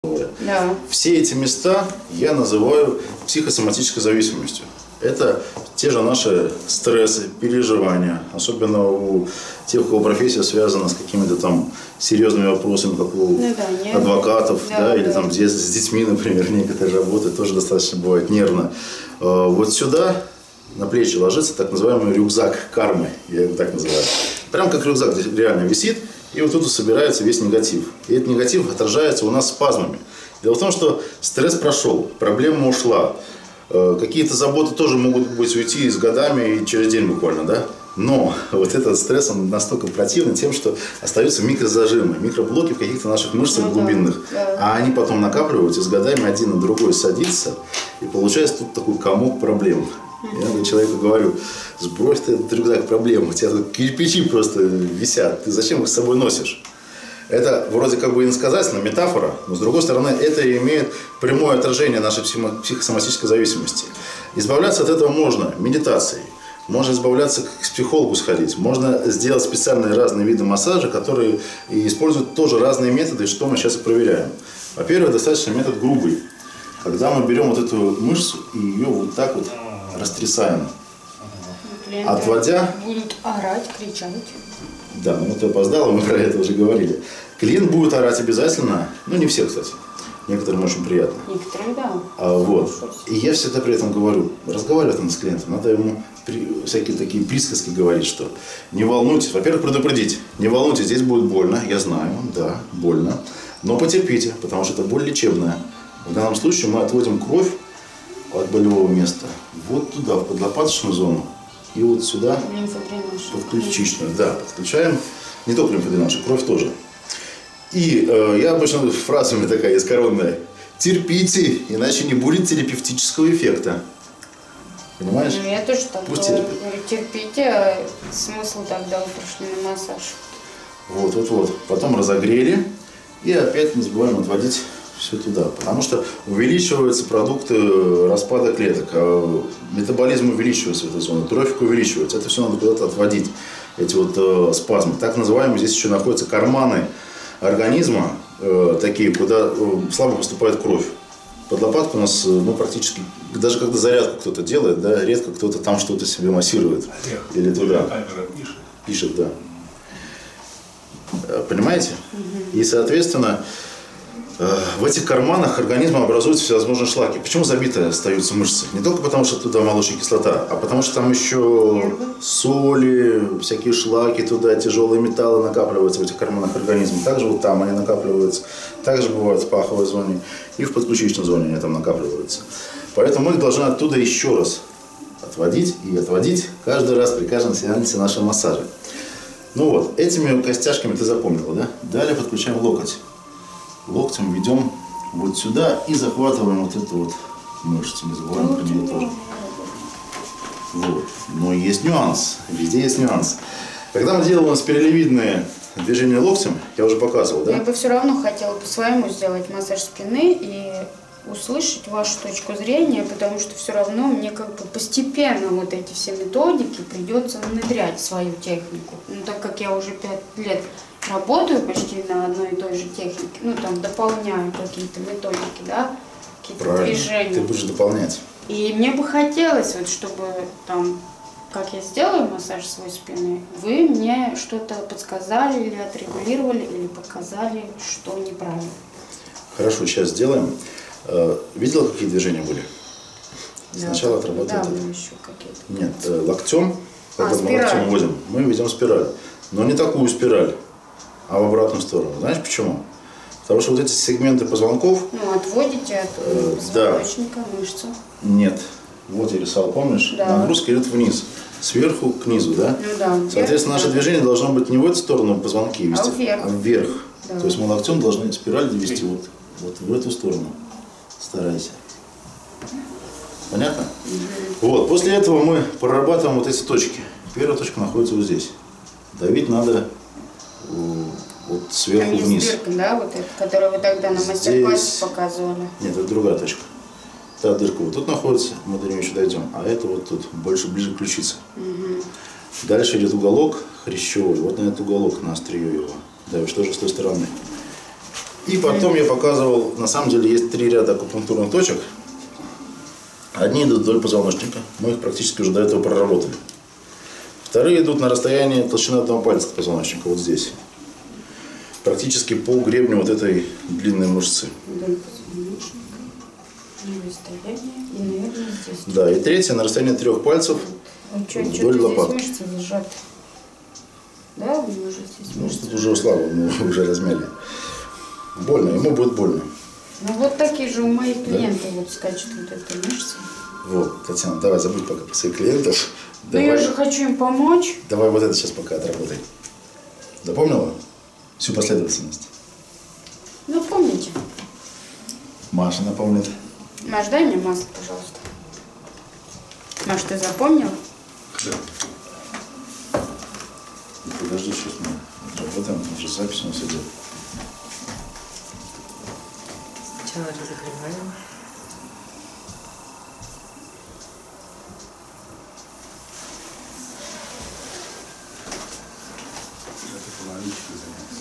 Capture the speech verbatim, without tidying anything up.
Да. Все эти места я называю психосоматической зависимостью. Это те же наши стрессы, переживания, особенно у тех, у кого профессия связана с какими-то там серьезными вопросами, как у ну, да, не... адвокатов, да, да, или да. там с детьми, например, некоторые работают, тоже достаточно бывает нервно. Вот сюда на плечи ложится так называемый рюкзак кармы, я его так называю. Прям как рюкзак здесь реально висит, и вот тут собирается весь негатив. И этот негатив отражается у нас спазмами. Дело в том, что стресс прошел, проблема ушла. Какие-то заботы тоже могут быть уйти с годами и через день буквально, да? Но вот этот стресс, он настолько противный тем, что остаются микрозажимы, микроблоки в каких-то наших мышцах ну, глубинных. Да. А они потом накапливаются, и с годами один на другой садится, и получается тут такой комок проблем. Я человеку говорю: сбрось ты этот рюкзак проблем, у тебя тут кирпичи просто висят, ты зачем их с собой носишь? Это вроде как бы иносказательная метафора, но с другой стороны это имеет прямое отражение нашей психосоматической зависимости. Избавляться от этого можно медитацией, можно избавляться, к психологу сходить, можно сделать специальные разные виды массажа, которые используют тоже разные методы, что мы сейчас и проверяем. Во-первых, достаточно метод грубый, когда мы берем вот эту мышцу и ее вот так вот растрясаем, клиенты отводя... будут орать, кричать. Да, ну ты опоздала, мы про это уже говорили. Клиент будет орать обязательно, ну не все, кстати, некоторым очень приятно. Некоторым, да. А, вот. И я всегда при этом говорю, разговаривать надо с клиентом, надо ему при, всякие такие присказки говорить, что не волнуйтесь, во-первых, предупредить, не волнуйтесь, здесь будет больно, я знаю, да, больно, но потерпите, потому что это боль лечебная. В данном случае мы отводим кровь от болевого места вот туда, в подлопаточную зону. И вот сюда, под ключичную, да, подключаем не только лимфодренаж, кровь тоже. И э, я обычно фраза у меня такая есть коронная: терпите, иначе не будет терапевтического эффекта. Понимаешь? Ну, я тоже так Пусть говорю, терпите, а смысл тогда вы пришли на массаж. Вот, вот, вот. Потом разогрели и опять не забываем отводить все туда, потому что увеличиваются продукты распада клеток, а метаболизм увеличивается в этой зоне, трофик увеличивается, это все надо куда-то отводить, эти вот э, спазмы. Так называемые, здесь еще находятся карманы организма, э, такие, куда э, слабо поступает кровь. Под лопатку у нас, ну, практически, даже когда зарядку кто-то делает, да, редко кто-то там что-то себе массирует. Олег, или туда. Пишет. Пишет, да. Понимаете? Угу. И, соответственно, в этих карманах организма образуются всевозможные шлаки. Почему забитые остаются мышцы? Не только потому, что туда молочная кислота, а потому что там еще соли, всякие шлаки туда, тяжелые металлы накапливаются в этих карманах организма. Также вот там они накапливаются. Также бывает в паховой зоне и в подключичной зоне они там накапливаются. Поэтому мы их должны оттуда еще раз отводить и отводить каждый раз при каждом сеансе нашего массажа. Ну вот, этими костяшками ты запомнила, да? Далее подключаем локоть. Локтем ведем вот сюда и захватываем вот эту вот мышцу. Не забываем про нее тоже. Вот. Но есть нюанс. Везде есть нюанс. Когда мы делаем у нас спиралевидные движения локтем, я уже показывал, да? Я бы все равно хотела по-своему сделать массаж спины и услышать вашу точку зрения, потому что все равно мне как бы постепенно вот эти все методики придется внедрять в свою технику. Ну, так как я уже пять лет работаю почти на одной и той же технике, ну там дополняю какие-то методики, да, какие-то движения. Ты будешь дополнять. И мне бы хотелось, вот, чтобы там, как я сделаю массаж своей спины, вы мне что-то подсказали или отрегулировали, или показали, что неправильно. Хорошо, сейчас сделаем. Видела, какие движения были? Да, сначала отработаем. Да, еще какие-то. Нет, локтем, когда а, мы локтем вводим, мы ведем спираль. Но не такую спираль, а в обратную сторону. Знаешь почему? Потому что вот эти сегменты позвонков... Ну, отводите от э, позвоночника, да. Мышцу. Нет. Вот я рисовал, помнишь? Да. Нагрузка идет вниз. Сверху к низу, да? Ну да. Соответственно, наше движение должно быть не в эту сторону позвонки вести, а вверх. А вверх. Да. То есть мы локтем должны спираль довести вот, вот в эту сторону. Старайся. Понятно? Угу. Вот. После этого мы прорабатываем вот эти точки. Первая точка находится вот здесь. Давить надо вот сверху там есть вниз. Дырка, да, вот эта, которую вы тогда на мастер-классе показывали? Нет, это другая точка. Та дырка вот тут находится, мы до нее еще дойдем, а это вот тут, больше ближе к ключице. Угу. Дальше идет уголок хрящевой, вот на этот уголок, на острие его. Давишь тоже с той стороны. И потом я показывал, на самом деле есть три ряда акупунктурных точек. Одни идут вдоль позвоночника, мы их практически уже до этого проработали. Вторые идут на расстоянии толщины одного пальца от позвоночника, вот здесь. Практически по гребню вот этой длинной мышцы. Вдоль позвоночника, на расстоянии, и, наверное, здесь. Да, и третья на расстоянии трех пальцев вдоль лопатки. Здесь мышцы зажаты. Да, у него уже здесь Ну, мышцы. тут уже у Славы, мы уже размяли. Больно, ему будет больно. Ну вот такие же у моих клиентов да? Вот скачет вот эта мышца. Вот, Татьяна, давай забудь пока про своих клиентов. Ну Давай, я же хочу им помочь. Давай вот это сейчас пока отработай. Запомнила? Всю последовательность. Ну помните. Маша напомнит. Маш, дай мне масло, пожалуйста. Маш, ты запомнила? Да. Подожди, сейчас мы работаем, уже запись у нас идет. Сначала разогреваем. Это половинчик занимается.